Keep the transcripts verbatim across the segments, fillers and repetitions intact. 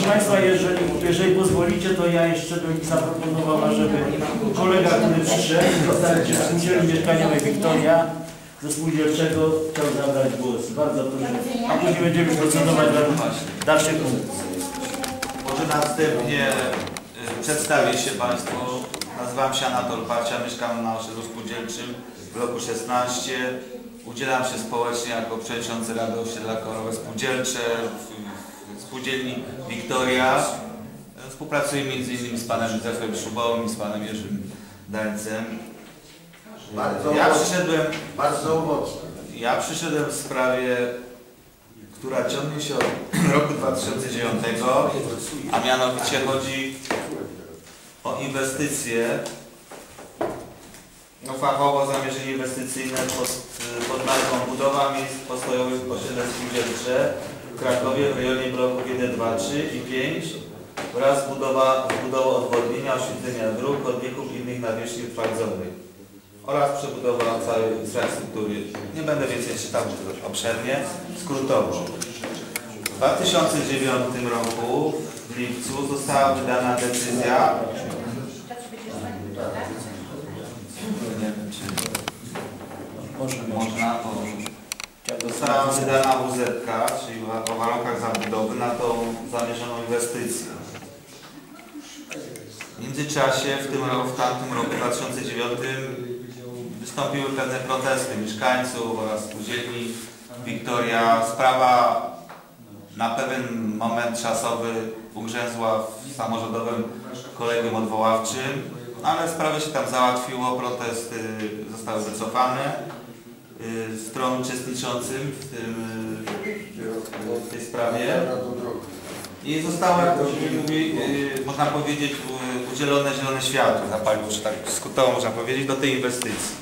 Państwa, jeżeli, jeżeli pozwolicie, to ja jeszcze bym zaproponowała, żeby kolega, który przyszedł, przedstawiciel Spółdzielni Mieszkaniowej Wiktoria ze Spółdzielczego chciał zabrać głos. Bardzo proszę. A później będziemy procedować w dalszych punktach. Może następnie y, przedstawię się Państwu. Nazywam się Anatol Parcia, mieszkam na osiedlu spółdzielczym w bloku szesnaście. Udzielam się społecznie jako przewodniczący Rady Osiedla Korowe Spółdzielcze w spółdzielni Wiktoria. Współpracuję między innymi z panem Józefem Szubą i z panem Jerzym Dańcem. Bardzo ja owocne. przyszedłem, Bardzo owocne. ja przyszedłem w sprawie, która ciągnie się od roku dwa tysiące dziewiątego, a mianowicie chodzi o inwestycje, no fachowo zamierzenie inwestycyjne pod, pod nazwą budowa miejsc postojowych w osiedle spółdzielcze w Krakowie w rejonie bloków jeden, dwa, trzy i pięć oraz budowa, budowa odwodnienia, oświetlenia dróg, chodników i innych nawierzchni utwardzonych oraz przebudowa całej infrastruktury. Nie będę więcej czytał obszernie, skrótowo. W dwa tysiące dziewiątym roku w lipcu została wydana decyzja, nie wiem czy można, bo została wydana W Z K, czyli o warunkach zabudowy na tą zamierzoną inwestycję. W międzyczasie w tym roku, w tamtym roku dwa tysiące dziewiątym wystąpiły pewne protesty mieszkańców oraz spółdzielni Wiktoria. Sprawa na pewien moment czasowy ugrzęzła w samorządowym kolegium odwoławczym, ale sprawę się tam załatwiło, protesty zostały wycofane. Stron uczestniczącym w, tym, w tej sprawie i zostało, jak to się mówi, można powiedzieć, udzielone zielone światło, zapaliło, czy tak skrótowo można powiedzieć, do tej inwestycji.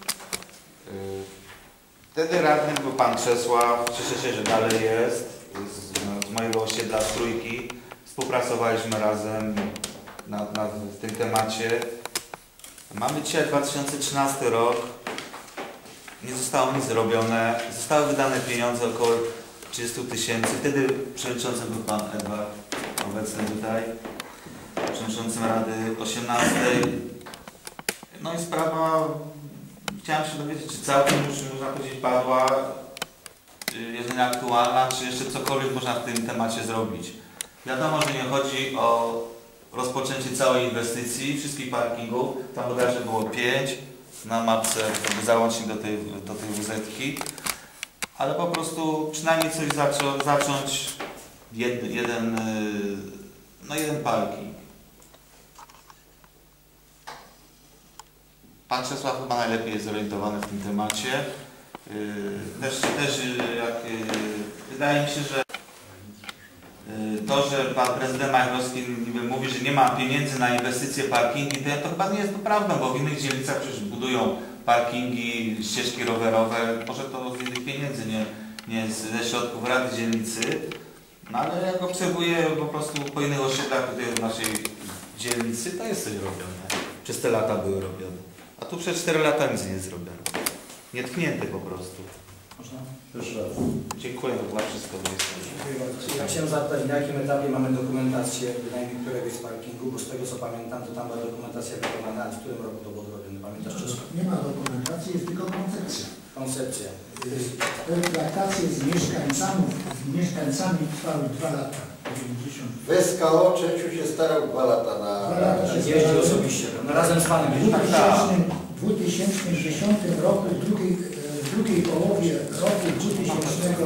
Wtedy radnym był pan Czesław, cieszę się, że dalej jest, z, z mojego osiedla z Trójki. Współpracowaliśmy razem nad, nad, w tym temacie. Mamy dzisiaj dwa tysiące trzynasty rok. Nie zostało nic zrobione. Zostały wydane pieniądze około trzydzieści tysięcy. Wtedy przewodniczącym był pan Edward, obecny tutaj, przewodniczącym Rady osiemnastej. No i sprawa, chciałem się dowiedzieć, czy całkiem już można powiedzieć padła, jest nieaktualna, czy jeszcze cokolwiek można w tym temacie zrobić. Wiadomo, że nie chodzi o rozpoczęcie całej inwestycji, wszystkich parkingów. Tam bodajże było pięć. Na mapce to był załącznik do tej, do tej W Z-ki, ale po prostu przynajmniej coś zaczą, zacząć jed, jeden, no jeden parking. Pan Czesław chyba najlepiej jest zorientowany w tym temacie. Też, też jak, wydaje mi się, że to, że pan prezydent Majchrowski niby mówi, że nie ma pieniędzy na inwestycje parkingi, to, to chyba nie jest to prawdą, bo w innych dzielnicach przecież budują parkingi, ścieżki rowerowe, może to z innych pieniędzy, nie, nie ze środków Rady Dzielnicy, no ale jak obserwuję po prostu po innych osiedlach tutaj w naszej dzielnicy, to jest coś robione. Przez te lata były robione. A tu przez cztery lata nic nie jest zrobione. Nietknięte po prostu. Można? Proszę bardzo. Dziękuję, to była wszystko. Ja chciałem zapytać, na jakim etapie mamy dokumentację wynajmu któregoś z parkingu, bo z tego co pamiętam, to tam była dokumentacja wykonana, ale w którym roku to było zrobione? Pamiętasz Czesław? Nie ma dokumentacji, jest tylko koncepcja. Koncepcja. Te traktacje z mieszkańcami, z mieszkańcami trwały dwa lata. W S K O Czeciu się starał dwa lata na... Dwa lata się Jeździł osobiście, no razem z panem W jeździł. dwa tysiące dziesiątym roku, w drugiej, w drugiej połowie roku dwutysięcznego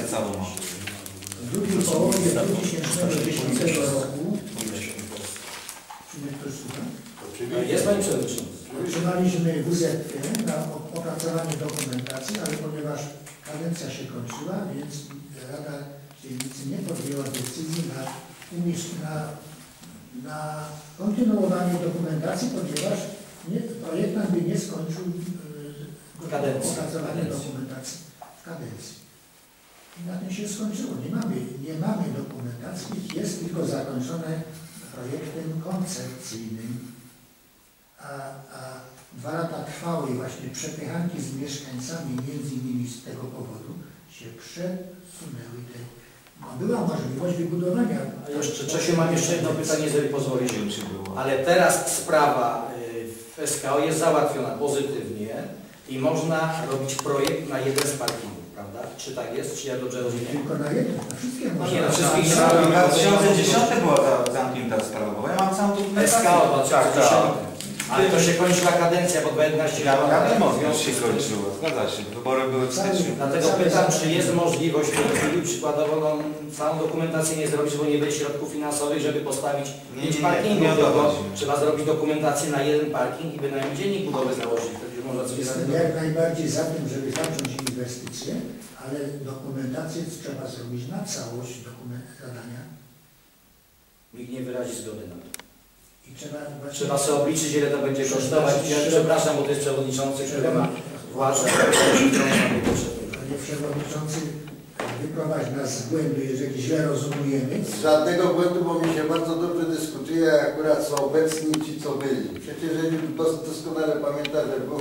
w drugiej połowie dwa tysiące dziesiątego roku czy mnie ktoś słucha? Jest pani przewodniczący. Otrzymaliśmy W Z K na opracowanie dokumentacji, ale ponieważ kadencja się kończyła, więc Rada Dzielnicy nie podjęła decyzji na, na, na kontynuowanie dokumentacji, ponieważ nie, projektant by nie skończył e, opracowania dokumentacji w kadencji. I na tym się skończyło. Nie mamy, nie mamy dokumentacji, jest tylko zakończone projektem koncepcyjnym. A, a dwa lata trwały właśnie przepychanki z mieszkańcami, między innymi z tego powodu się przesunęły te była możliwość wybudowania. A jeszcze, Czesiu, mam jeszcze jedno pytanie, jeżeli pozwolisz. Nie wiem, czy było. Ale teraz sprawa y, w S K O jest załatwiona pozytywnie i można robić projekt na jeden z parkingów, prawda? Czy tak jest? Czy ja dobrze rozumiem? Tylko na jedno, na wszystkie No można. nie, na wszystkich nie W ma. dwa tysiące dziesiątym była za- zamknięta sprawa, bo ja mam całą S dokumentację. K O dwa tysiące dziesiąty. Tak, Ale to się kończyła kadencja po jedenaście Ja, lat. ja wiem, o W tym związku się z tym- kończyło, zgadza się. Wybory były w styczniu. Dlatego pytam, czy jest możliwość w tej chwili przykładowo no, całą dokumentację nie zrobić, bo nie będzie środków finansowych, żeby postawić Nie, pięć nie, nie, parkingów, nie o to tylko chodzi. trzeba zrobić dokumentację na jeden parking i bynajmniej dziennik budowy założyć. Wtedy już można coś Jestem zrobić. jak najbardziej za tym, żeby zacząć inwestycje, ale dokumentację trzeba zrobić na całość dokument zadania Nikt nie wyrazi zgody na to. i trzeba właśnie... Trzeba sobie obliczyć, ile to będzie kosztować. Ja przepraszam, bo to jest przewodniczący, który ma władzę. Panie Przewodniczący, wyprowadź nas z błędu, jeżeli źle rozumujemy. Żadnego błędu, bo mi się bardzo dobrze dyskutuje, akurat są obecni ci, co byli. Przecież doskonale pamiętam, że był...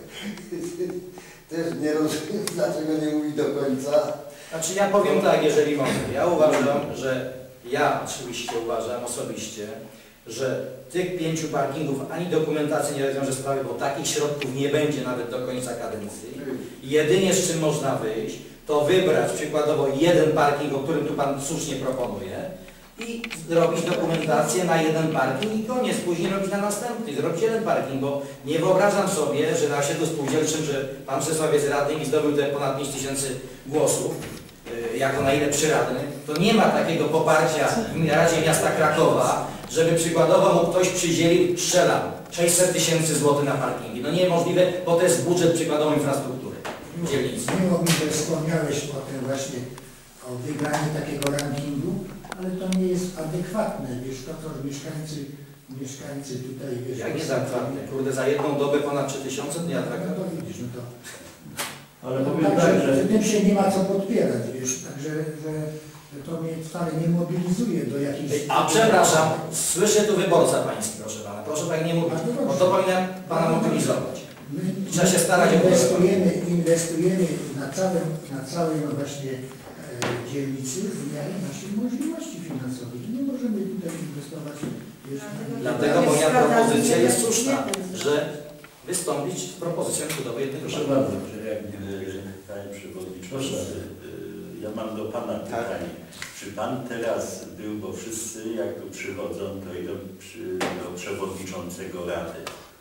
Też nie rozumiem, dlaczego nie mówi do końca. Znaczy ja powiem tak, jeżeli mogę. Ja uważam, że ja oczywiście uważam osobiście, że tych pięciu parkingów ani dokumentacja nie rozwiąże sprawy, bo takich środków nie będzie nawet do końca kadencji. Jedynie z czym można wyjść, to wybrać przykładowo jeden parking, o którym tu Pan słusznie proponuje i zrobić dokumentację na jeden parking i koniec, później robić na następny, zrobić jeden parking, bo nie wyobrażam sobie, że na osiedlu spółdzielczym, że Pan Przesław jest radnym i zdobył te ponad pięć tysięcy głosów, yy, jako najlepszy radny, to nie ma takiego poparcia w Radzie Miasta Krakowa, żeby przykładowo mu ktoś przydzielił, strzelam, sześćset tysięcy złotych na parkingi. No niemożliwe, bo to jest budżet przykładowo infrastruktury w dzielnicy. Miło mi, że wspomniałeś o tym właśnie, o wygraniu takiego rankingu, ale to nie jest adekwatne, wiesz, to co mieszkańcy, mieszkańcy tutaj, wiesz... Jak nie zakwatne? Kurde, za jedną dobę ponad trzy tysiące, to nie No atrakcyjne. to widzisz, no to... Ale powiem Także tak, że tym się nie ma co podpierać, wiesz, także że, że to mnie wcale nie mobilizuje do jakichś... A przepraszam, słyszę tu wyborca Pański, proszę Pana. Proszę Pani nie mówić, bo to powinienem Pana mobilizować. My, Trzeba się starać o inwestujemy, inwestujemy na całym, na całej no właśnie e, dzielnicy w miarę naszych możliwości finansowych. Nie możemy tutaj inwestować. Wiesz, Dlatego moja propozycja jest słuszna, że wystąpić z propozycją budowy jednego Proszę parkingu. bardzo, że jak nie, Panie Przewodniczący, y, ja mam do Pana pytanie. Czy Pan teraz był, bo wszyscy jak tu przychodzą, to idą przy, do Przewodniczącego Rady.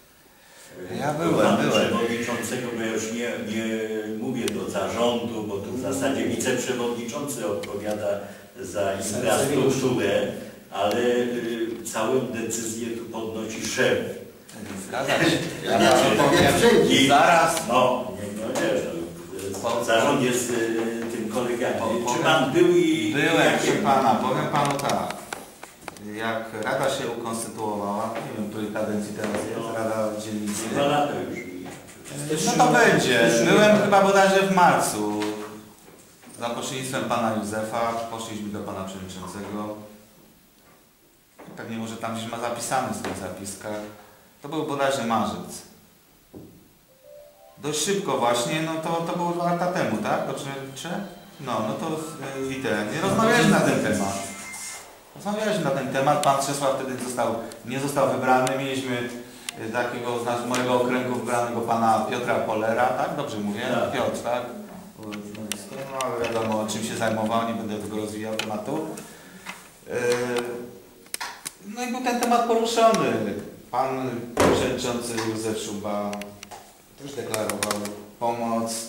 Ja Do byłem, Pana byłem. Przewodniczącego, bo ja już nie, nie mówię do zarządu, bo tu w zasadzie wiceprzewodniczący odpowiada za infrastrukturę, ale y, całą decyzję tu podnosi szef. Zgadza się. Ja Ja ci powiem, wszędzie. i zaraz No, nie, no nie, no, zarząd jest y, tym kolegami. Po- Czy Pan był i... byłem, jakie- proszę Pana, powiem Panu tak. Jak Rada się ukonstytuowała, nie wiem, której kadencji teraz jest, Rada Dzielnicy. Dwa lata już. No to będzie. Byłem chyba bodajże w marcu. Za pośrednictwem Pana Józefa poszliśmy do Pana Przewodniczącego. Pewnie może tam gdzieś ma zapisane w tych zapiskach. To był bodajże marzec. Dość szybko właśnie, no to, to było dwa lata temu, tak? Dobrze liczę? No, no to y, i ten. Nie rozmawialiśmy na ten temat. Rozmawialiśmy na ten temat. Pan Czesław wtedy został, nie został wybrany. Mieliśmy y, takiego z nas- mojego okręgu wybranego Pana Piotra Polera, tak? Dobrze mówię? Tak. Piotr, tak? No ale wiadomo, czym się zajmował, nie będę tego rozwijał tematu. Y, no i był ten temat poruszony. Pan Przewodniczący Józef Szuba też deklarował pomoc.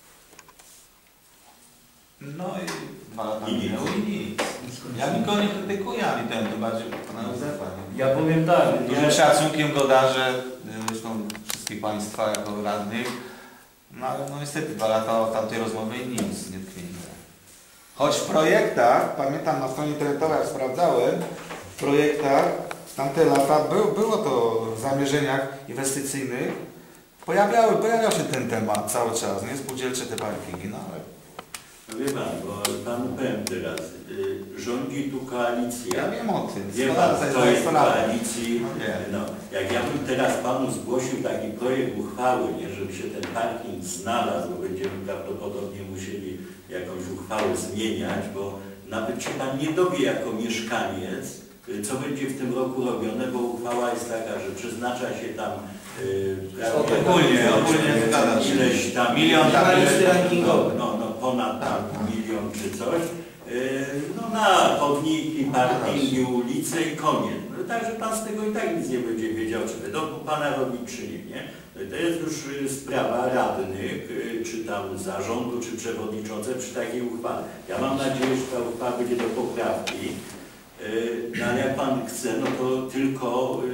No i dwa lata I nic. minęły i nic. Ja nikogo nie krytykuję, ani ten, to bardziej Pana Józefa. Nie? ja powiem tak, Dużym ja, szacunkiem go darzę, y, zresztą wszystkich Państwa jako radnych. No ale no niestety dwa lata od tamtej rozmowy i nic nie tknięte. Choć w projektach, pamiętam na stronie internetowej jak sprawdzałem, w projektach w tamte lata był, było to w zamierzeniach inwestycyjnych, pojawiały, pojawiał się ten temat cały czas, nie? Spółdzielcze te parkingi, no ale No wie Pan, bo Panu powiem teraz, y, rządzi tu koalicja. ja wiem o tym. Wie sto Pan, lat, to jest kto jest w sto lat. koalicji. No wiem. No, jak ja bym teraz Panu zgłosił taki projekt uchwały, nie, żeby się ten parking znalazł, bo będziemy prawdopodobnie musieli jakąś uchwałę zmieniać, bo nawet się pan nie dowie jako mieszkaniec, co będzie w tym roku robione, bo uchwała jest taka, że przeznacza się tam yy, prawie Ogólnie, ogólnie zgadza się. ileś tam Milion tam listy rankingowe. no, no ponad tam milion czy coś, yy, no na chodniki, parkingi, ulice i koniec. No, także pan z tego i tak nic nie będzie wiedział, czy będą pana robić, czy nie, nie? To jest już sprawa radnych, czy tam zarządu, czy przewodniczące przy takiej uchwale. Ja mam nadzieję, że ta uchwała będzie do poprawki. No ale jak pan chce, no to tylko,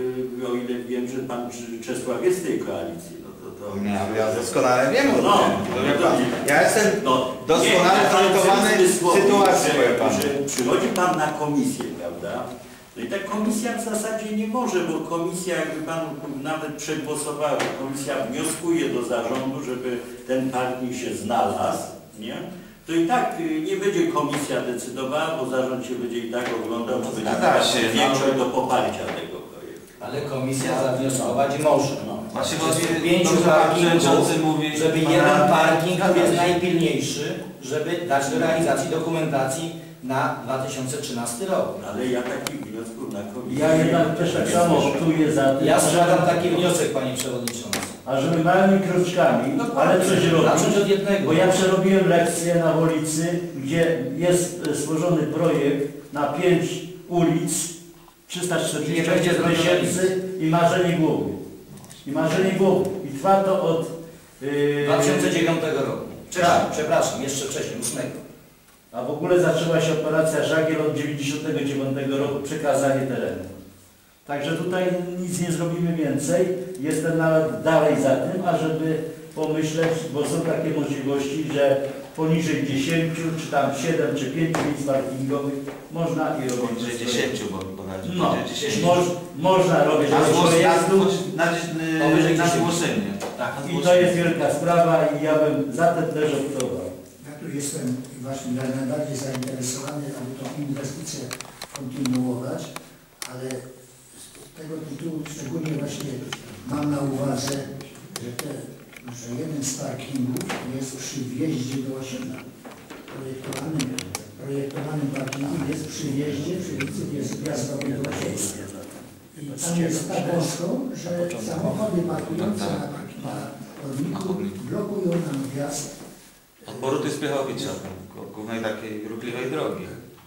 o ile wiem, że pan Czesław jest w tej koalicji. No to, to... Nie, ja doskonale wiem o No, tym. no, to, Ja jestem no, doskonale nie, zorientowany pan w sytuacji, powiem że, panu. że przychodzi pan na komisję, prawda? No i ta komisja w zasadzie nie może, bo komisja, jakby pan nawet przegłosował, komisja wnioskuje do zarządu, żeby ten parking się znalazł, nie? To i tak nie będzie komisja decydowała, bo zarząd się będzie i tak oglądał, czy będzie Zgadza się, no. większość do poparcia tego projektu. Ale komisja zawnioskować może. No. Właśnie Jest chodzi- pięciu to, co pan parkingów, przewodniczący mówi, żeby pana- jeden parking, który jest Zgadza się. najpilniejszy, żeby dać do realizacji dokumentacji na dwa tysiące trzynasty rok. Ale ja takich wniosków na komisji... Ja jednak też tak samo optuję za tym, Ja składam taki wniosek, panie przewodniczący. a żeby małymi kroczkami, ale coś Zacząć robić. od jednego. Bo ja przerobiłem lekcję na Wolicy, gdzie jest e, stworzony projekt na pięć ulic, trzysta I nie czterdzieści będzie zrobione tysięcy i marzenie głowy. I marzenie głowy. I trwa to od... Yy, dwa tysiące dziewiątego roku. Wcześniej, Tak. przepraszam, jeszcze wcześniej, ósmego. A w ogóle zaczęła się operacja Żagiel od dziewięćdziesiątego dziewiątego roku, przekazanie terenu. Także tutaj nic nie zrobimy więcej. Jestem nawet dalej za tym, ażeby pomyśleć, bo są takie możliwości, że poniżej dziesięciu, czy tam siedem, czy pięć miejsc parkingowych można i robić. Poniżej dziesięciu, bo bodajże No, poniżej dziesięciu. moż, można robić Na zgłos- projektu na, na, Powyżej na, na dziesięciu. zgłoszenie. Tak, na i to zgłoszenie. jest wielka sprawa i ja bym za tym też optował. Ja tu jestem właśnie najbardziej zainteresowany, aby tą inwestycję kontynuować, ale z tego tytułu szczególnie właśnie mam na uwadze, że, te, że jeden z parkingów jest przy wjeździe do osiedla. Projektowanym, projektowanym parkingiem jest przy wjeździe, przy ulicy jest wjazdowy do osiedla. I tam jest tak wąsko, że samochody parkujące na, na chodniku blokują nam wjazd. Od Boruty z Piechowicza, głównej takiej ruchliwej drogi.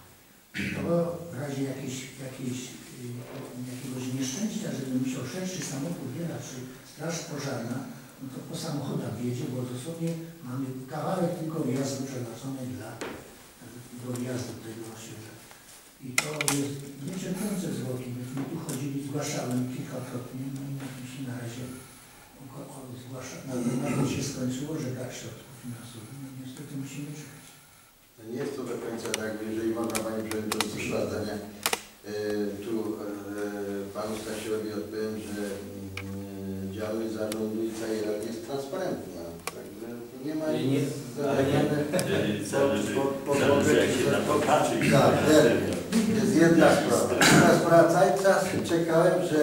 To w razie jakiejś, jakiejś, y, jakiegoś nieszczęścia, żeby musiał szerszy samochód jechać, czy straż pożarna, no to po samochodach wjedzie, bo dosłownie mamy kawałek tylko wjazdu przeznaczony dla do wjazdu tego osiedla. I to jest niecierpiące zwłoki. Myśmy tu chodzili, zgłaszałem kilkakrotnie, no i na się na razie zgłasza, na to się skończyło, że brak środków finansowych. No niestety musimy czekać. Nie jest to do końca tak, jeżeli można Panie Przewodniczący zdania. Yy, tu yy, Panu Stasiowi odpowiem, że yy, działalność zarządu i całej rady jest transparentna. Także nie ma Nie, nic ale nie- Yy, Zależy, zależy jak się na to patrzy. Tak, jest jedna sprawa. Druga sprawa, cały czas czekałem, że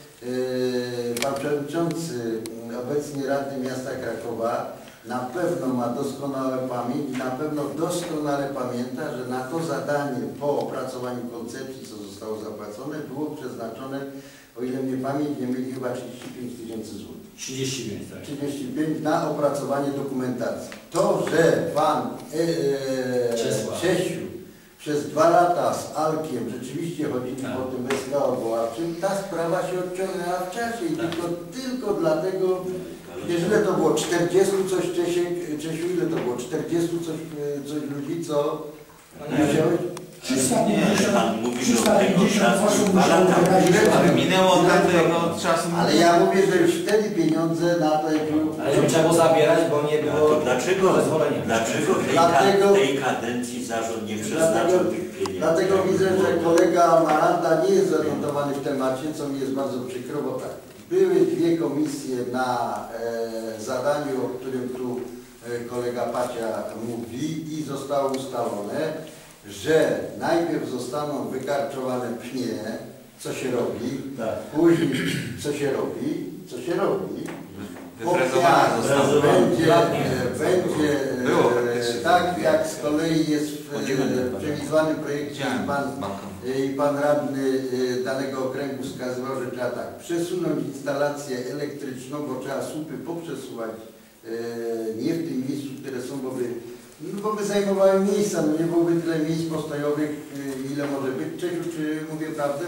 yy, Pan Przewodniczący, yy, obecnie Radny Miasta Krakowa, na pewno ma doskonałe pamięć i na pewno doskonale pamięta, że na to zadanie po opracowaniu koncepcji, co zostało zapłacone, było przeznaczone, o ile mnie pamięć nie myli, chyba trzydzieści pięć tysięcy złotych. trzydzieści pięć, tak. trzydzieści pięć na opracowanie dokumentacji. To, że Pan e, Czesław. Czesiu przez dwa lata z Alkiem rzeczywiście chodzili Tak. po tym S K odwoławczym, ta sprawa się odciągnęła w czasie i Tak. tylko, tylko dlatego, wiesz, ile to było? czterdziestu coś Czesiek, Czesiu, ile to było? czterdziestu coś, e, coś ludzi, co No nie. musiałeś? trzysta Nie, pięćdziesiąt, pan mówi, że trzysta od tego pięćdziesiąt czasu osób dwa musiało lata wyrazić Ale Ale zgodę. minęło od tamtego czasu. Ale ja mówię, że już wtedy pieniądze na to Ale to trzeba było zabierać, bo nie A było to dlaczego, zezwolenia. dlaczego tej, Dlatego- ka- tej kadencji zarząd nie przeznaczył Dlatego- tych pieniędzy? Dlatego widzę, że kolega Maranda nie jest zorientowany w temacie, co mi jest bardzo przykro, bo tak, były dwie komisje na e, zadaniu, o którym tu e, kolega Pacia mówi i zostało ustalone, że najpierw zostaną wykarczowane pnie, co się robi, Tak. później co się robi, co się robi, Wyfrezowana została. będzie, będzie Było e, praktycznie. tak jak z kolei jest w e, przewidywanym projekcie Widziałem i pan, balkon. i pan radny e, danego okręgu wskazywał, że trzeba tak przesunąć instalację elektryczną, bo trzeba słupy poprzesuwać e, nie w tym miejscu, które są, bo by, no bo by zajmowały miejsca, no nie byłoby tyle miejsc postojowych, e, ile może być. Czesiu, czy mówię prawdę?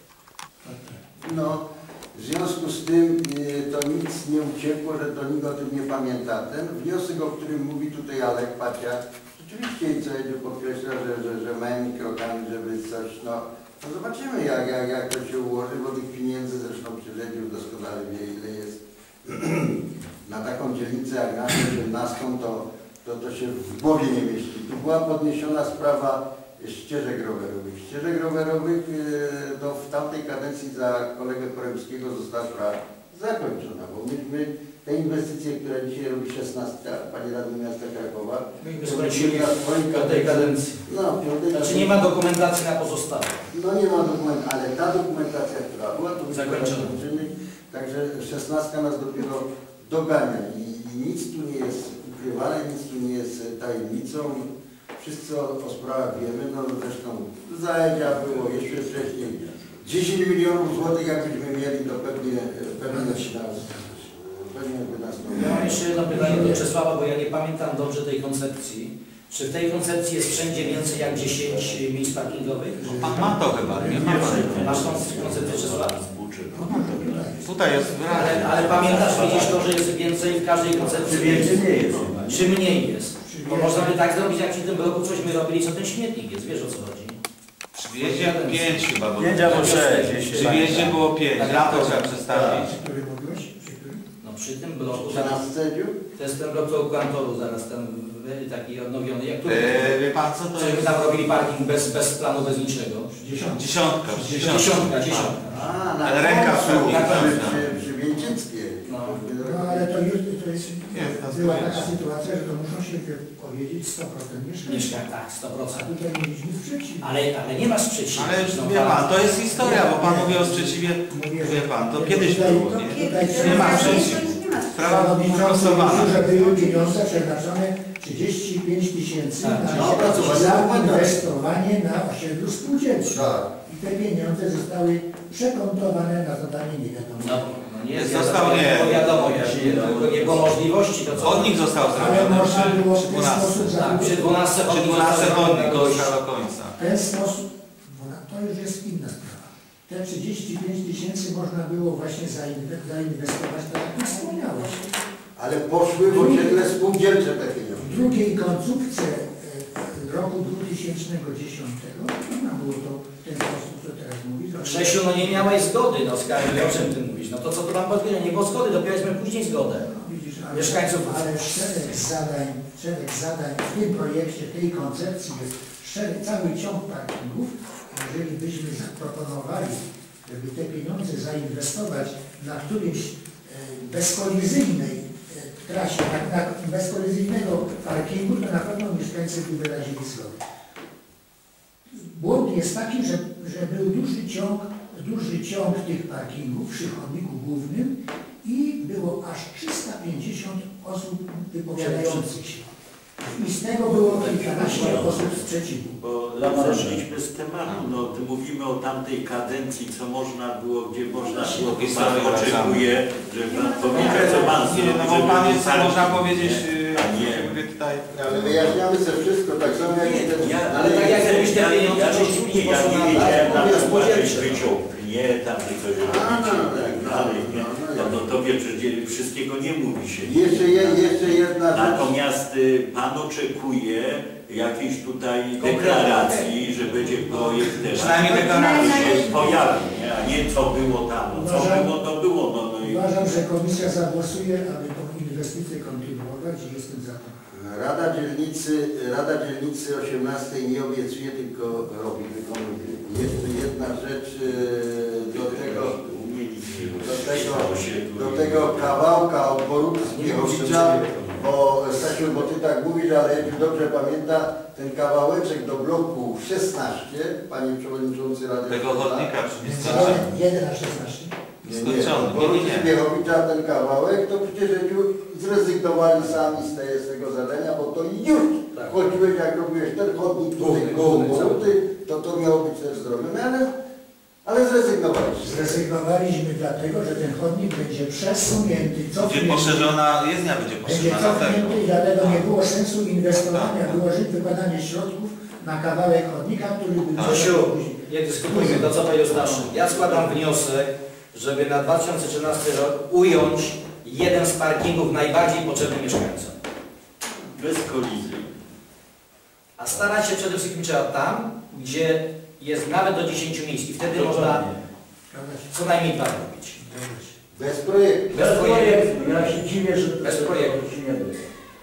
No, w związku z tym y, to nic nie uciekło, że to nikt o tym nie pamięta. Ten wniosek, o którym mówi tutaj Alek Pacia, rzeczywiście co Edziu podkreśla, że, że, że małymi krokami, żeby coś, no, no zobaczymy jak, jak, jak to się ułoży, bo tych pieniędzy zresztą przecież Edziu doskonale wie, ile jest na taką dzielnicę jak na osiemnastą, to, to, to się w głowie nie mieści. Tu była podniesiona sprawa ścieżek rowerowych. Ścieżek rowerowych e, to w tamtej kadencji za kolegę Poremskiego została sprawa zakończona, bo myśmy te inwestycje, które dzisiaj robi szesnastka, Panie Radny Miasta Krakowa, Myśmy skończyli w piątej kadencji. no, piątej Znaczy nie ma dokumentacji na pozostałe. No nie ma dokumentacji, ale ta dokumentacja, która była, to Zakończona. zakończymy, także szesnastka nas dopiero dogania i, i nic tu nie jest ukrywane, nic tu nie jest tajemnicą. Wszyscy o, o sprawach wiemy, no zresztą Zaedzia było jeszcze wcześniej dziesięć milionów złotych, jakbyśmy mieli, to pewnie, pewnie, nas, pewnie by nas to... Ja mam jeszcze jedno pytanie do Czesława, bo ja nie pamiętam dobrze tej koncepcji. Czy w tej koncepcji jest wszędzie więcej jak dziesięć miejsc parkingowych? Pan ma to chyba, nie ma pan. Masz tą koncepcję Czesław? Tutaj jest wyraźnie. Ale, ale pamiętasz, widzisz to, że jest więcej w każdej koncepcji? Czy więcej nie jest? Czy mniej jest? Bo można by tak zrobić, jak w tym bloku coś my robili, co ten śmietnik jest, wiesz o co chodzi? Przy wjeździe pięć chyba było. Pięć albo sześć. Przy wjeździe było pięć, Tak, lampę tak. trzeba przestawić. Przy którym mówiłeś? Przy którym? No przy tym bloku, Czy nas Edziu? to jest ten blok koło kantoru zaraz ten y, taki odnowiony, jak tu. Eee, wie pan co to Czy jest? tam robili parking bez, bez planu, bez niczego? Dziesiątka. Dziesiątka. Dziesiątka, dziesiątka. A, na Ale ręka końcu, wchodzi, przy, tak. przy, przy Więcickiej. No. No ale to już to jest, Jest, to była jest. taka sytuacja, że to muszą się powiedzieć sto procent mieszkańców. Mieszkań, tak, sto A procent. tutaj mieliśmy sprzeciw. Ale, ale nie ma sprzeciwu. Ale No, wie tak. pan, to jest historia, bo pan mówi o sprzeciwie, wie pan, to kiedyś było, nie? Nie ma sprzeciwu. Sprawa Przewodniczący głosowana. mówił, że były pieniądze przeznaczone trzydzieści pięć tysięcy Tak, na no, opracowanie zainwestowanie na osiedlu spółdzielczym. Tak. I te pieniądze zostały przekontowane na zadanie nie wiadomo. No, no nie, Został nie. Bo wiadomo, ja się nie, tylko nie było możliwości, to co? Od nich został Ale zrobiony można było przy w ten dwunastce. sposób Tak, zakupić. przy dwunastce Przy chodnik dwunastce został chodnik zrobiony do gość. do końca. W ten sposób, to już jest inna sprawa. Te trzydzieści pięć tysięcy można było właśnie zainwe- zainwestować, tak jak wspomniałeś. Ale poszły w osiedle spółdzielcze te pieniądze. W drugiej końcówce e, roku dwa tysiące dziesiątego można było to w ten sposób, co teraz mówisz. ale- Grzesiu, no nie miałeś zgody, no skarby, o czym ty mówisz? No to co tu mam powiedzieć? Nie było zgody, dopiero później zgodę. No, widzisz, ale, Mieszkańców. ale szereg zadań, szereg zadań w tym projekcie, tej koncepcji jest szereg, cały ciąg parkingów. Jeżeli byśmy zaproponowali, żeby te pieniądze zainwestować na którymś e, bezkolizyjnej e, trasie, na, na bezkolizyjnego parkingu, to na pewno mieszkańcy by wyrazili zgodę. Błąd jest taki, że, że był duży ciąg, duży ciąg tych parkingów przy chodniku głównym i było aż trzysta pięćdziesiąt osób wypowiadających się. I z tego było kilkanaście osób sprzeciwu. Bo lata szliśmy z tematu, no tu mówimy o tamtej kadencji, co można było, gdzie można było, tu pan oczekuje, że pan powiedział, co pan Nie, zrobi, no bo żeby pan jest, wystarczyć, można powiedzieć, nie? A nie. jak mówię tutaj, Ale wyjaśniamy sobie wszystko, tak samo jak i ten... Ja, Ale tak jak robisz te ja, pieniądze, ja, to ja, nie ja poszło nie na wiedziałem, tak, na mówię, to spółdzielcze. coś wyciągnie, tam czy coś A, robicie no, i tak no, dalej, nie? no, no, No to tobie przecież wszystkiego nie mówi się. Jeszcze, je, jeszcze jedna rzecz. Natomiast y, pan oczekuje jakiejś tutaj deklaracji, że będzie projekt teraz. Przynajmniej deklaracji. się pojawi, nie? A nie co było tam. No, co Uważam- było, to było. No, no i... Uważam, że komisja zagłosuje, aby tą inwestycję kontynuować i jestem za to. Rada Dzielnicy, Rada Dzielnicy osiemnastej nie obiecuje, tylko robi, wykonuje. Jeszcze jedna rzecz e, do tego, do tego, do tego kawałka od Boruta Spiechowicza, bo Stasiu, bo ty tak mówisz, ale jak dobrze pamięta, ten kawałeczek do bloku szesnaście, panie przewodniczący Rady. tego chodnika przy Jeden- jeden na szesnaście. Nie, nie, skończony. bo Nie, nie, ludzie nie. Miechowicza ten kawałek, to przecież już zrezygnowali sami z, tej, z tego zadania, bo to już Tak. chodziłeś, jak robiłeś ten chodnik Główny, tutaj główny, koło Boruty, to to miało być też zrobione, ale, ale zrezygnowaliście. Zrezygnowaliśmy dlatego, że ten chodnik będzie przesunięty, Będzie cofnięty. poszerzona, jezdnia będzie Będzie poszerzona na tego. cofnięty i dlatego nie było sensu inwestowania, wyłożyć, wykładanie środków na kawałek chodnika, który by Krzysiu, nie dyskutujmy to, co powiedział Staszyn. Ja składam wniosek, żeby na dwa tysiące trzynasty rok ująć jeden z parkingów najbardziej potrzebny mieszkańcom. Bez kolizji. A starać się przede wszystkim trzeba tam, gdzie jest nawet do dziesięciu miejsc i wtedy można co najmniej dwa robić. Bez projektu. Bez projektu. Ja się dziwię, że Bez projektu. to się nie da.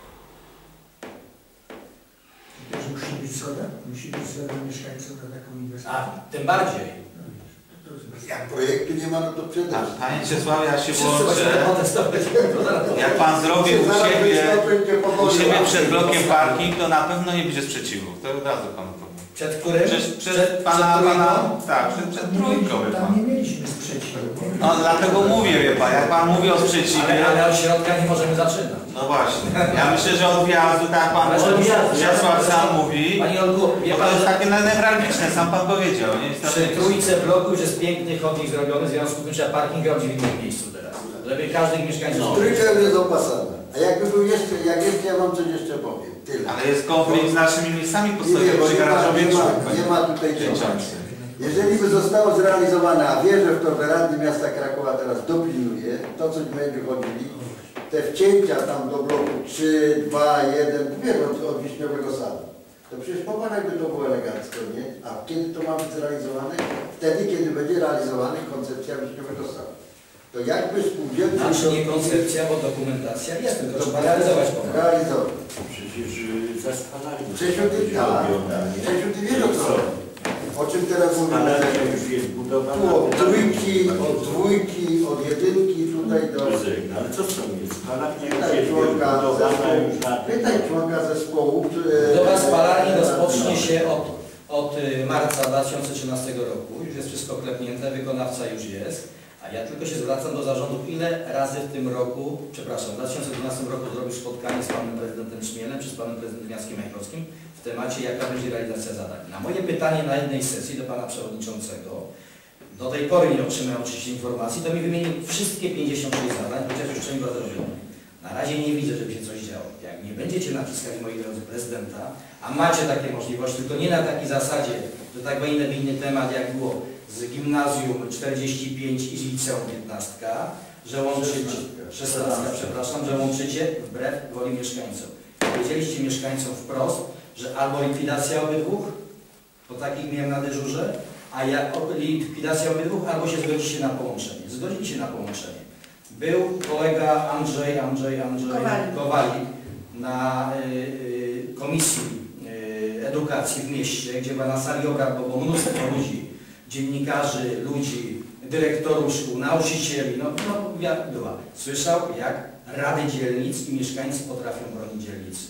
Też musi być zgoda, musi być zgoda mieszkańców na taką inwestycję. A tym bardziej. To jest bez- Jak projektu nie ma, no to przede Tak, wszystkim. Panie Czesławie, ja się Wszyscy włączę. będą protestować. Jak Pan zrobi u Zaraz siebie, będzie u powoli siebie łatwiej. przed blokiem parking, to na pewno nie będzie sprzeciwu. To od razu Panu powiem. Przed którym? Przed, przed Pana, trójką? pana, tak, przed, przed Tam nie trójką, mieliśmy- wie Tam Pan. nie mieliśmy sprzeciwu. No dlatego mówię, wie Pan, jak Pan mówi o sprzeciwie, Ale, ale od środka nie możemy zaczynać. no właśnie. Ja myślę, że od wjazdu, tak jak Pan Ale od wjazdu. Czesław sam mówi, Panie Olgu, wie bo to Pan, jest że takie newralgiczne, sam Pan powiedział, nie? Jest przy trójce bloku już jest piękny chodnik zrobiony, w związku z tym trzeba parking robić w innym miejscu teraz. Żeby każdy mieszkańców... No. Trójka jest opasana. A jakby był jeszcze, jak jeszcze, ja wam coś jeszcze powiem. Tyle. Ale jest konflikt z naszymi miejscami Nie, nie, postojowymi bo przy nie ma, garażowej nie, ma, czwórce. nie ma tutaj Dziecięcy. czego. Jeżeli by zostało zrealizowane, a wierzę w to, że Radny Miasta Krakowa teraz dopilnuje, to coś będzie chodzili, te wcięcia tam do bloku trzy, dwa, jeden, wiesz, od, od Wiśniowego Sadu. To przecież popatrz, jakby to było elegancko, nie? A kiedy to ma być zrealizowane? Wtedy, kiedy będzie realizowana koncepcja Wiśniowego Sadu. To jakby spółdzielcy... Znaczy nie koncepcja, bo dokumentacja jest, tylko trzeba realizować pomoc. Realizować. Przecież y, za spalarnią. Czesiu, ty, będzie tak, robione. tak. Czesiu, ty wiesz o co? O czym teraz mówimy? Spalarnia już jest budowana. Tu od trójki, od dwójki, od jedynki tutaj do... No ale co z tą jest? Spalarnia już Pytaj jest członka budowana już na... zespołu, pytaj członka zespołu. czy- Budowa spalarni rozpocznie się od, od y, marca dwa tysiące trzynastego roku. Już jest wszystko klepnięte, wykonawca już jest. A ja tylko się zwracam do zarządów, ile razy w tym roku, przepraszam, w dwa tysiące dwunastym roku zrobił spotkanie z panem prezydentem Szmielem czy z panem prezydentem Jackiem Majchrowskim w temacie, jaka będzie realizacja zadań. Na moje pytanie na jednej sesji do pana przewodniczącego, do tej pory nie otrzymałem oczywiście informacji, to mi wymienił wszystkie pięćdziesiąt sześć zadań, chociaż już część była zrobiona. Na razie nie widzę, żeby się coś działo. Jak nie będziecie naciskali, moi drodzy, prezydenta, a macie takie możliwości, tylko nie na takiej zasadzie, że tak inny, inny temat, jak było z gimnazjum czterdzieści pięć i z liceum piętnaście, że łączycie, szesnaście, przepraszam, że łączycie wbrew woli mieszkańców. Powiedzieliście mieszkańcom wprost, że albo likwidacja obydwóch, bo takich miałem na dyżurze, a jak likwidacja obydwóch, albo się zgodzicie na połączenie. Zgodzili się na połączenie. Był kolega Andrzej, Andrzej, Andrzej Kowalik. Kowalik na y, y, komisji y, edukacji w mieście, gdzie była na sali obrad, bo było mnóstwo ludzi, dziennikarzy, ludzi, dyrektorów szkół, nauczycieli, no, no jak była. Słyszał, jak rady dzielnic i mieszkańcy potrafią bronić dzielnicy.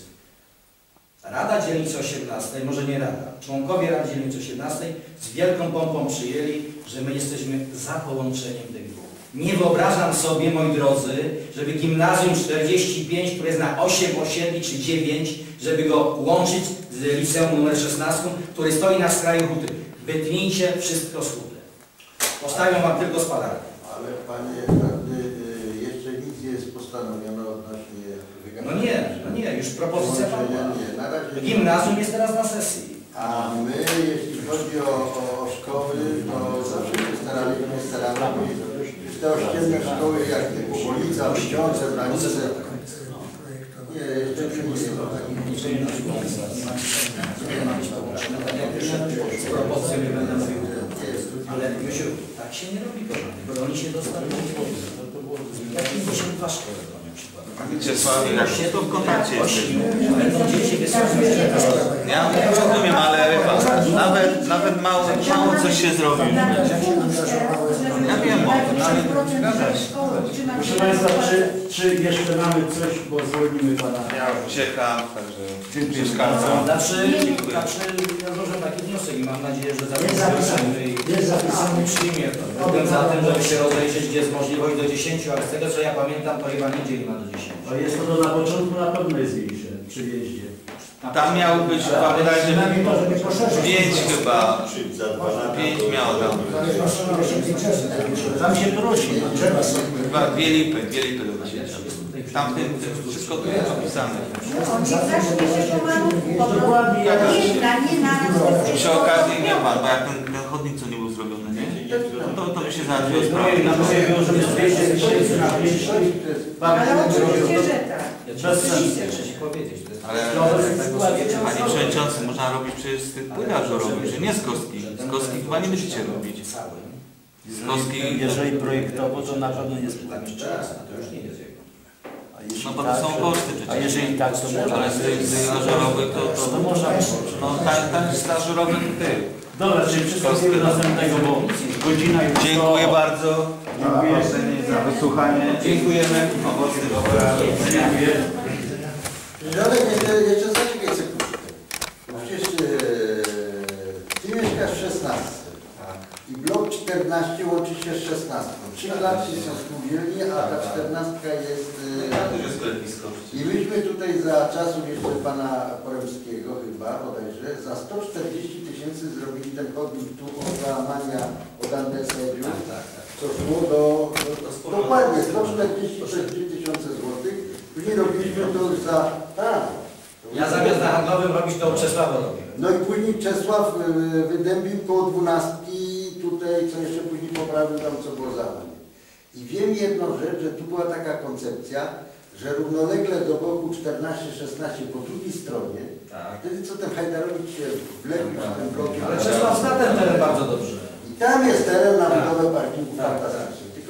Rada Dzielnicy osiemnastej, może nie Rada, członkowie Rady Dzielnicy osiemnastej z wielką pompą przyjęli, że my jesteśmy za połączeniem tych dwóch. Nie wyobrażam sobie, moi drodzy, żeby gimnazjum czterdzieści pięć, które jest na osiem osiedli czy dziewięć, żeby go łączyć z liceum numer szesnaście, który stoi na skraju huty. Wytnijcie wszystko z huty. Postawią wam tylko spalarnię. Ale panie radny, y, jeszcze nic nie jest postanowione odnośnie No nie, no nie, już propozycja połączenia. padła. Nie, na razie nie. Gimnazjum jest teraz na sesji. A my, jeśli chodzi o, o szkoły, to zawsze się staraliśmy, staramy te ościenne szkoły, jak typu Polica, Ściące, Branice. Nie, jeszcze nie jest. Nie ma być połączone, tak jak już z propozycją nie będę mówił. Ale Józiu, tak się nie robi, kochany, bo oni się dostaną. Jak pięćdziesiąt dwa szkoły bronią przykładowo. Mieczysławie, jak wszystko w kontakcie jesteśmy. Będą dzieci wysłane. Ja rozumiem, ale wie pan, nawet, nawet mało, mało coś się zrobi. Ja wiem o tym, ale zgadza się. Proszę Państwa, czy, czy jeszcze mamy coś, bo zwolnimy Pana. Ja uciekam, także Dziękuję przeszkadzam. Znaczy, znaczy, ja złożę taki wniosek i mam nadzieję, że Jest zapisane. Jest zapisane. przyjmie to. Byłem za tym, żeby się rozejrzeć, gdzie jest możliwość do dziesięciu, ale z tego co ja pamiętam, to chyba nigdzie nie ma do dziesięciu. To jest to, to na początku na pewno jest większe przy wjeździe. Tam miały być, pamiętajcie, Przynajmniej to, żeby poszerzyć. pięć chyba, Czy za dwa lata? pięć miało tam. Tam się prosi. Trzeba sobie. Chyba dwie lipy, dwie lipy do księcia. Tam tym, tym, wszystko tu jest opisane. Dokładnie jak Przy okazji, nie pan, bo jak ten, ten chodnik co nie był zrobiony, nie? To, to by się załatwiło sprawę. projekt na poziomie było, żeby dwieście tysięcy na pięć Ale oczywiście, że tak. Bez sensu, chcę ci powiedzieć. To jest Ale panie przewodniczący, można robić przecież z tych płytarzy robić, że nie z kostki. Z kostki chyba nie będziecie robić. Z kostki, Jeżeli projektowo, to na pewno jest Tam jeszcze raz, a to już nie jest jego. A jeśli no bo to tak, są koszty A przecież. jeżeli tak, to można. Ale z tych z tych ażurowych to, To to, można. no tak, tak z ażurowych ty. Dobra, czyli przystąpimy do następnego, bo godzina już. Dziękuję bardzo. Dziękuję. Za wysłuchanie. Dziękujemy. Owocnych obrad. Dziękuję. Żadek, jeszcze, jeszcze zaczekaj sekundkę. Bo przecież e, ty mieszkasz w szesnastce i blok czternaście łączy się z szesnastką. Trzy klatki są spółdzielni, a ta czternastka jest... To E, jest sklepisko. I myśmy tutaj za czasów jeszcze pana Poremskiego chyba bodajże za sto czterdzieści tysięcy zrobili ten chodnik tu od załamania od Anderseriu, co szło do, do, do dokładnie sto czterdzieści tysiące złotych. Później robiliśmy to już za... Tak. Ja zamiast na handlowym robić to Czesława robię. No i później Czesław y, wydębił koło dwunastki tutaj, co jeszcze później poprawił tam, co było załamanie. I wiem jedną rzecz, że tu była taka koncepcja, że równolegle do boku czternaście szesnaście po drugiej stronie, Tak. wtedy co ten Hajdarowicz się wlepił przy tym blokiem. Ale Czesław zna ten teren bardzo dobrze. I tam jest teren na Tak. budowę parkingu Tak, fantastyczny. Tylko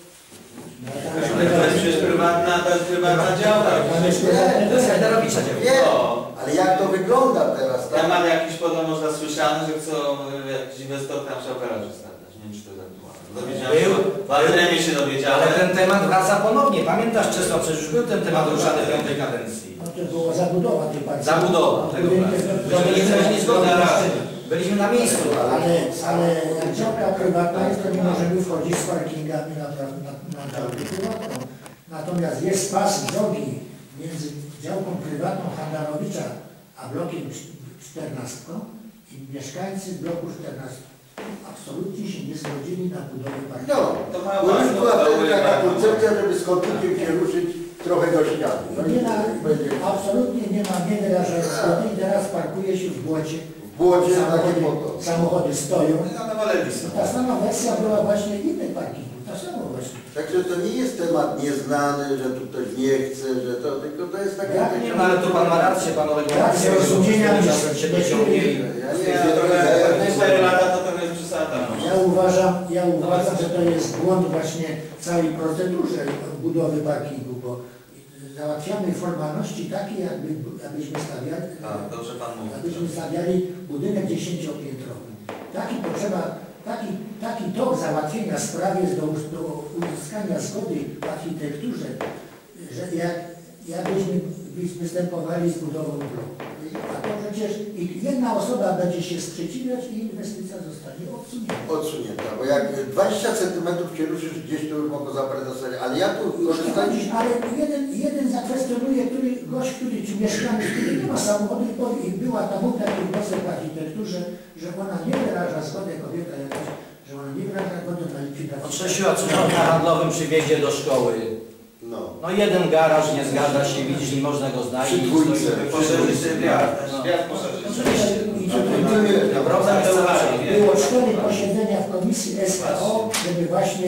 Ale to jest przecież prywatna, to jest prywatna działalność. To jest Hajdarowicza dzieło. wiem, No. ale jak to wygląda teraz, Ja tak? mam jakiś podobno zasłyszany, że chcą e, jakiś inwestor tam szaferarzy stawiać. Nie wiem, czy to jest aktualne. Dowiedziałem się, Był. w Adremie się Ale dowiedziałem. ten temat wraca ponownie. Pamiętasz Czesław, przecież już był ten temat ruszany w piątej kadencji. No to była zabudowa tej partii. Zabudowa tego Myśmy nie wyrazili zgody na razie. Byliśmy na miejscu, ale... Ale, ale jak działka prywatna jest, to nie możemy wchodzić z parkingami na, na, na działkę prywatną. Natomiast jest pas drogi między działką prywatną Handarowicza a blokiem czternastką i mieszkańcy bloku czternastki absolutnie się nie zgodzili na budowę parkingu. No, To ma bo już była to wtedy taka były- koncepcja, żeby z chodnikiem się ruszyć trochę do ściany. No i Nie ma, będzie absolutnie nie ma, nie wyraża zgody i teraz parkuje się w błocie. w błocie takie Samochody, moto. samochody stoją. Zadowoleni są. Ta sama wersja była właśnie innych parkingów, ta sama właśnie. Także to nie jest temat nieznany, że tu ktoś nie chce, że to, tylko to jest takie... Jak Nie, no ale tu pan ma rację, pan Olek ma rację, Rację, rozumienia, czasem się dociągnie i... Ja Nie, nie trochę, cztery lata to trochę jest przesada. Ja uważam, ja uważam, że to jest błąd właśnie w całej procedurze budowy parkingu, bo załatwiamy formalności takie, jakby, jakbyśmy stawiali, Tak, dobrze pan mówi. jakbyśmy stawiali budynek dziesięciopiętrowy. Taki potrzeba, taki, taki tok załatwienia sprawy jest do, do uzyskania zgody w architekturze, że jak, jakbyśmy występowali z budową bloku. A to przecież i jedna osoba będzie się sprzeciwiać i inwestycja zostanie odsunięta. odsunięta, bo jak dwadzieścia centymetrów się ruszysz gdzieś, to już mogą zaprezentować, ale ja tu korzystam... Ale jeden, jeden zakwestionuje, który gość, który czy mieszkaniec, który nie ma samochodu i powie, i była tam był taki wniosek w architekturze, że ona nie wyraża zgody, kobieta jakaś, że ona nie wyraża zgody na likwidację. Od sześciu lat na handlowym przywiezie do szkoły. No. No jeden garaż nie zgadza się, widzisz, nie można go znaleźć. Przy dwójce. stoi- Poszerzyć ten wiatr. No. Wiatr poszerzyć. Oczywiście. I No, tutaj to nie- były- Problem jest cały czas. było cztery posiedzenia w komisji S K O, żeby właśnie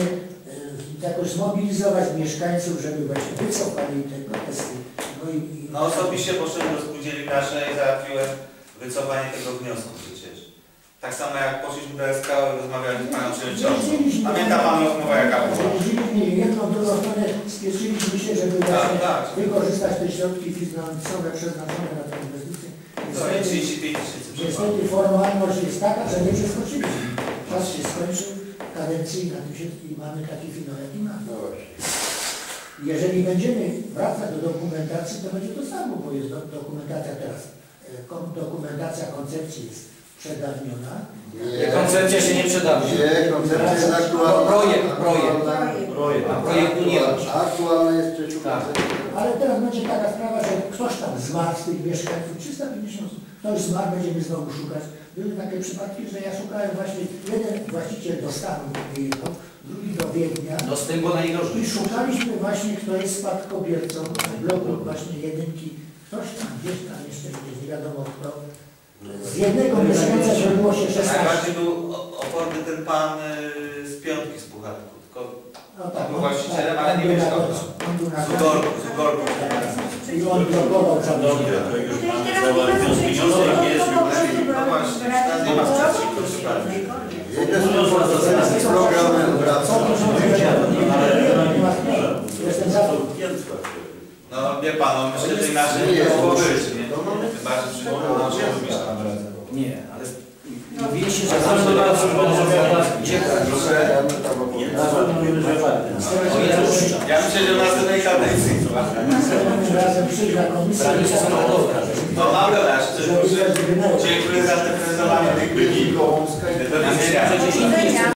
e, jakoś zmobilizować mieszkańców, żeby właśnie wycofali te protesty. No i, i No osobiście poszedłem do spółdzielni naszej i załatwiłem wycofanie tego wniosku przecież. Tak samo jak poszliśmy do S K O i rozmawialiśmy z panią przewodniczącą. Pamięta pan rozmowę jaka była? Jeździliśmy jedną, drugą stronę, naprawdę spieszyliśmy się, żeby Tak, właśnie tak. wykorzystać te środki finansowe przeznaczone na tę inwestycję. To jest trzydzieści pięć tysięcy. Niestety formalność jest taka, że nie przeskoczyliśmy. Czas się skończył, kadencyjna i mamy taki finał, jaki mamy. No właśnie. Jeżeli będziemy wracać do dokumentacji, to będzie to samo, bo jest do, dokumentacja teraz. e, Kom, dokumentacja koncepcji jest przedawniona. Nie, koncepcja się nie przedawnia. Nie, koncepcja jest aktualna. Projekt, projekt. Projekt. A projektu nie ma. Aktualna jest przeszukana. Ale teraz będzie taka sprawa, że ktoś tam zmarł z tych mieszkańców, trzysta pięćdziesiąt osób, ktoś zmarł, będziemy znowu szukać. Były takie przypadki, że ja szukałem właśnie, jeden właściciel do Stanu wyjechał, drugi do Wiednia. No z tym było najgorzej. I szukaliśmy właśnie, kto jest spadkobiercą bloku właśnie jedynki. Ktoś tam gdzieś tam jeszcze gdzieś, nie wiadomo kto. Z jednego mieszkańca zrobiło się szesnaście. Najbardziej był o- oporny ten pan y, z piątki z Puchatku. Tylko No tak, był on- właścicielem, tak, ale on nie był mieszkał na- tam. on był na z Ugorku, z Ugorku. I on blokował cały Dobrze, to już mamy załatwiony wniosek, jest już. No właśnie, teraz nie ma sprzeciwu, proszę bardzo. Jeden z programem wraca. Jestem za to. No wie pan, no, myślę, że inaczej nie mogło być, nie? Chyba, że przyjechał się mieszkam razem. Nie, ale mówiliście, że każdy raz gdzie Proszę. O ile puszcza. Ja myślę, że w następnej kadencji. Następnym razem przyjdzie komisja. Granice są gotowe. No dobra, dziękuję za te prezentowanie tych wyników. Do widzenia. Przecież